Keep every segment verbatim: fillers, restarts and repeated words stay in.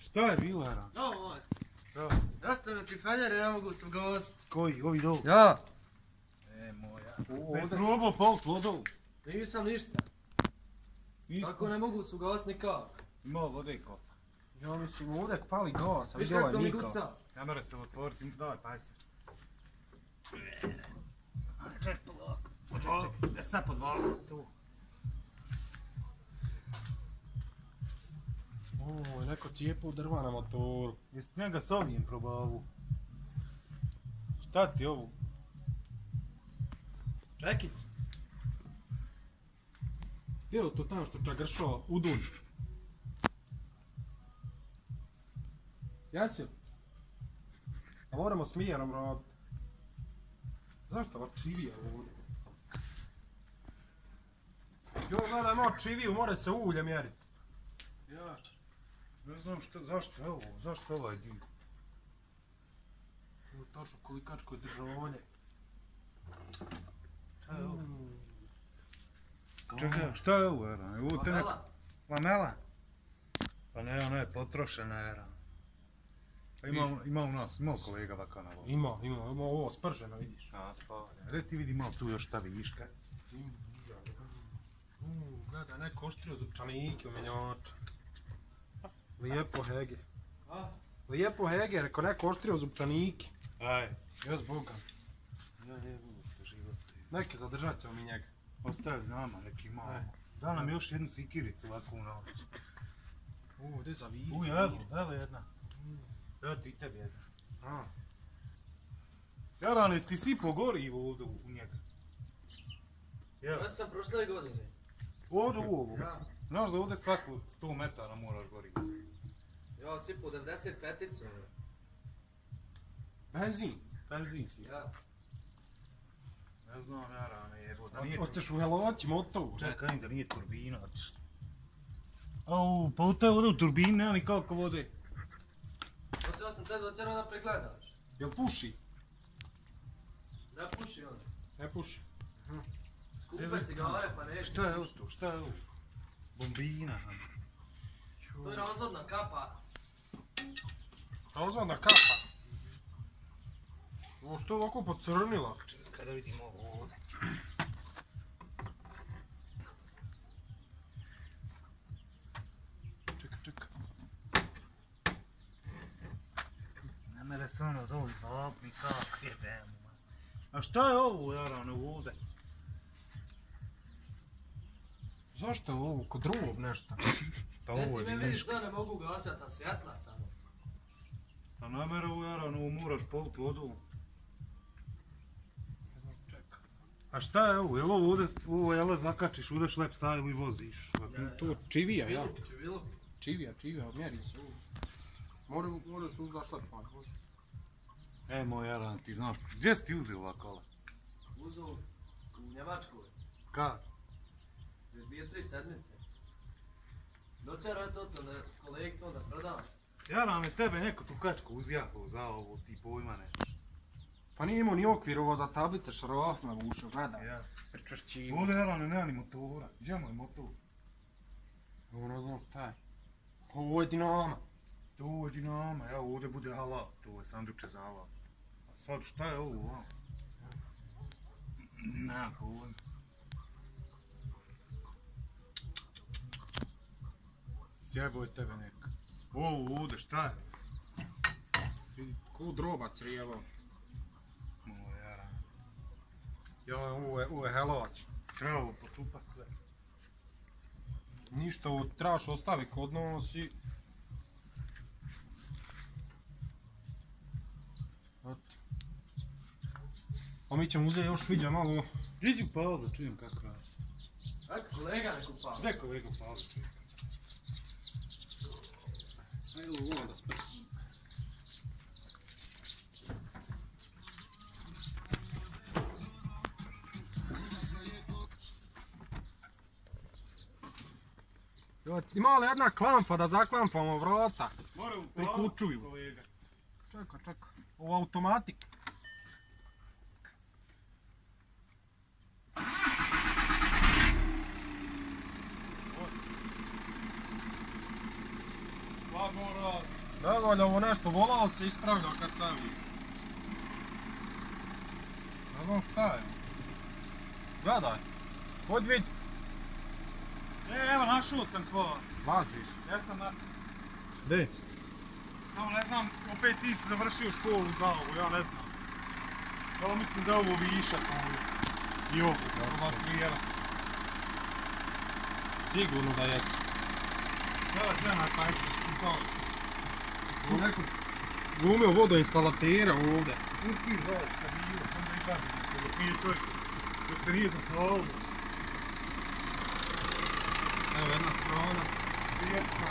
Šta je bilo, Era? Ovo, Šta? zašto ti feljeri ne mogu se ugostiti? Koji? Ovi dolu? Ja. E, moja. Ovdje. Bez probao polt vodou. Nisam ništa. Tako ne mogu se ugostiti nikako. Ima vode i kofa. Ja mislim, ovdje pali gas, a Viš vidi kako ovaj mi Mika. guca? Ne mora se otvoriti, daj, paj se. Ček, polako. Ček, da sad podvalim tu. O, neko cijepo drva na motoru. Jesi njega s ovim probavu? Šta ti ovu? Čekaj. Je li to tamo što čagršao u dunj? Jesi li? A moramo smijerom raditi. Zašto ova čivija ovdje? Jo, gledaj, ima čiviju, mora se ulje mjeriti. Ja. Ne znam šta, zašto je ovo, zašto je ovaj dio? Ovo je točno kolikačko državolje. Šta je ovo? Čekaj, šta je ovo, Era? Je ovo te neko... Lamela. Lamela? Pa ne, ona je potrošena, Era. Pa ima, ima u nas, ima kolega ovako na ovo. Ima, ima, ima ovo sprženo, vidiš. A, spavlja. Gdje ti vidi malo tu još šta viška? Uuu, gledaj, neko oštrio zupčanike u menjača. Lijepo hege. A? Lijepo hege, reko neko oštrio zupčanike. Aj. Jes boga. Ja ne mogu te živote. Neke zadržat ćemo mi njega. Ostavi nama neki malo. Aj. Da nam još jednu sikiricu ovako u noć. Uuu, gdje za vidi? Uj, evo, evo jedna. Evo ti tebi jedna. A, Jaran, jesi ti sipao gorivo ovdje u njega? Jel? Ja sam prošle godine. Ovdje u ovu? Ja. Znaš da ovdje svaku sto metara moraš gorivo sipati. Ja si po devedeset peticu. benzin. Benzin si. Ja. Ne znam, Jarane, jebo, da nije... Hoćeš u heloći motoru. Čekaj, da nije turbina, otiš. Au, pa u te ovdje u turbini nema nikako vode. Oteo sam te dotjerao da pregledaš. Jel puši? Ne puši on. Ne puši. Skupe cigare pa nešto. Šta je ovo to, šta je ovo? Bombina. To je razvodna kapa. Razvodna kapa. Ovo što je ovako pocrnila? Čekaj da vidimo ovo ovdje. Čekaj, čekaj. Ne mere se ono doli zvak nikak, jebem. A šta je ovo, Jarane, ovdje? Zašto je ovo kod drugog nešto? Pa Ne ovo ti je me vidiš viška. da ne mogu gasati, a svjetla samo. Pa ne mere ovo, Jarane, ovo moraš polit vodu. Čekaj. A šta je ovo? Jel ovo ovdje, ovo jel zakačiš, udeš lep sa ili voziš? To čivija, ja. Viluk, viluk. Čivija, čivija, mjeri se ovo. Mora, mora se uzašla pa. E, moj Jaran, ti znaš, gdje si ti uzeo ova kola? Uzu u Njemačkoj. Kad? Prije dvije, tri sedmice. Doćera je to to da kolegi to da prodam. Jaran, me tebe neko tu kačku uzjahao za ovo, ti pojma nemaš. Pa nije imao ni okvir ovo za tablice šaraf na ušu, gledaj. Ja. Pričvršći. Ovdje, Jaran, nema ni motora. Gdje je moj motor? Ovo ne znam šta je. Ovo je dinama. To je dinama, ja ovdje bude halat, to je sanduče za halat. A sad šta je ovo, a? Nema pojma. Sjeboj tebe neka. Ovo ovdje, šta je? Vidi, ko drobac rijevo. Moj Jaran. Ja, ovo je, ovo je helovac. Treba ovo počupat sve. Ništa, ovo trebaš ostavi kod nas i... Eto. A mi ćemo uzeti još viđa malo... Iđi u Pavle da čujem kako radi. Ajde, kolega ne kupao. Gdje kolega Pavle čujem? Ajde, ovo da sprti. Ima li jedna klampa da zaklampamo vrata? Moram u Prikučuju. kolega. Čekaj, čekaj. Ovo automatik. Slabo radi. Dragoljub, ovo nešto volao se ispravlja kad sam vidio. Ne znam šta je. Gledaj. Hod vid. E, evo, našao sam ko. Lažiš. Ja sam na... Gdje? Samo ne znam, opet ti si završio školu za ovo, ja ne znam. Ja mislim da je ovo višak ovdje. I ovo, ova cvijera. Sigurno da jesu. Evo, žena, taj se čutao. U neku glumio vodoinstalatera ovdje. Uspij zove, kad je bilo, sam da i kažem, dok nije čovjek, dok se nije zaplavio. Evo jedna strana. Prijetno.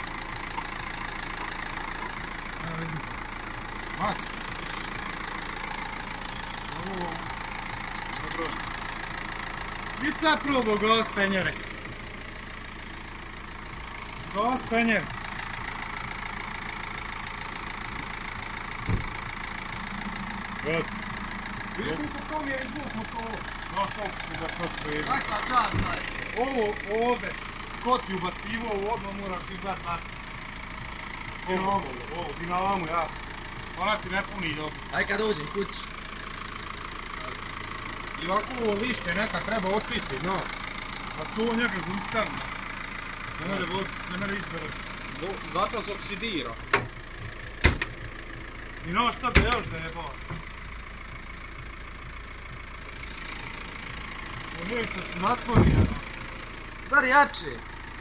Evo vidim. Mac. Ovo... Dobro. Idi sad probao gos fenjere. Gos fenjer. God. Vidi koliko to mi je izvuklo to. No, koliko ti da sad sve. Kakva čast, daj. Ovo ovdje, ko ti ubacivo, ovo odmah moraš izgledat naci. Dinamo, ovo, dinamo, ja. Ona ti ne puni dobro. Aj kad dođem kući. I ovako ovo lišće neka treba očistiti, znaš. A to njega zaustavno. Ne može voziti, ne može izbrati. Zato se oksidira. I no šta da još da je bo. Ulijevica se zatvorio. Dar jače.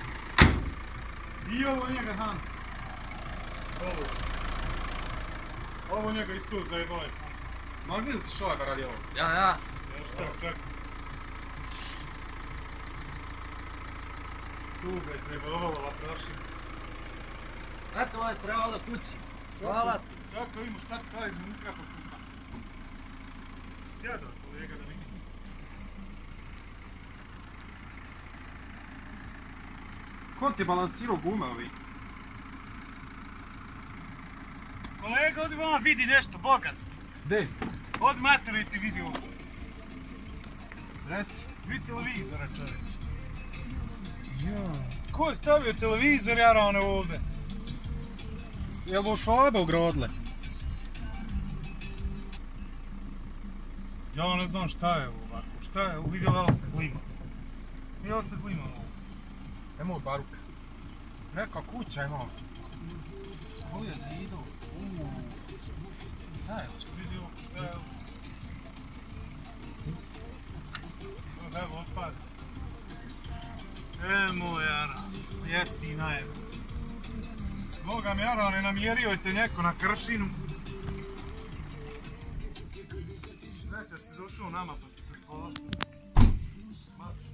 I ovo njega han. Ovo. Ovo njega isto zajebao je. Mogli li ti šoga radi ovo? Ja, ja. Još šta, čekaj. Tu ga je zajebavala ova prašina. Eto, ovo je stravalo kući. Hvala ti. Kako imaš šta ti kaj za unutra počuta? Sjada, kolega, da vidim. Ko ti balansirao gume ovi? Kolega, odi vam vidi nešto, bogat. Gdje? Od materi ti vidi ovo. Reci. Vidi televizora, čovječ. Ja. Ko je stavio televizor, jarane, ovdje? Jel' bo švabe ugradile? Ja ne znam šta je ovo ovako, šta je ovo, vidio vela se glima. Vidio se glima ovo. Nemoj baruka. Neka kuća ima. Ovo je zidu. Uuu. Šta je ovo? Vidi ovo, šta je ovo. Evo, otpad. E, moj jara, jesti i najevo. Boga mi jara, ne namjerio te neko na kršinu. Nećeš ti došao nama pa si te spasio.